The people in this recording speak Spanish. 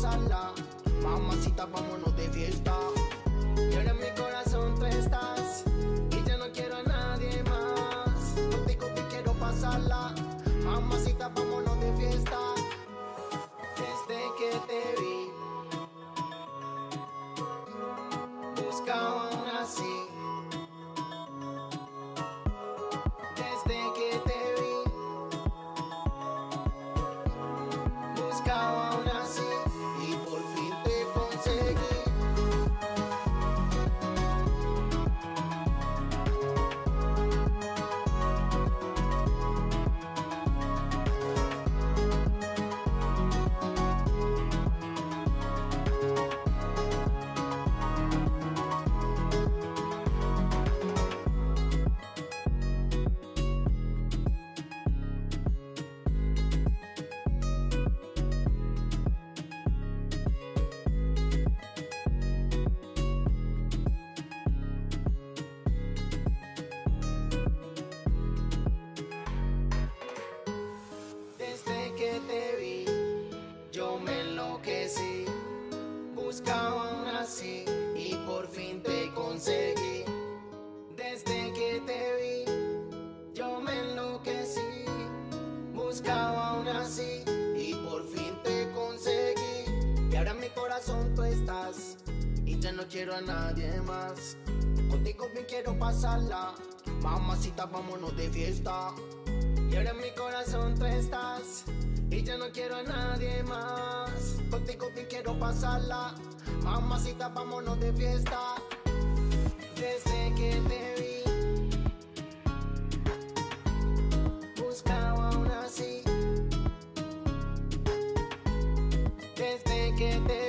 pasarla. Mamacita, vámonos de fiesta. Y ahora en mi corazón tú estás y ya no quiero a nadie más. Contigo te quiero pasarla. Mamacita, vámonos de fiesta. Desde que te vi buscaba una así. Desde que te vi buscaba una así y por fin te conseguí. Desde que te vi, yo me enloquecí. Buscaba una así y por fin te conseguí. Desde que te vi, yo me enloquecí. Buscaba una así y por fin te conseguí. Y ahora en mi corazón tú estás y ya no quiero a nadie más. Contigo bien quiero pasarla. Mamacita, vámonos de fiesta. Y ahora en mi corazón tú estás y ya no quiero a nadie más. Contigo bien quiero pasarla. Mamacita, vámonos de fiesta. Desde que te vi buscaba una así. Desde que te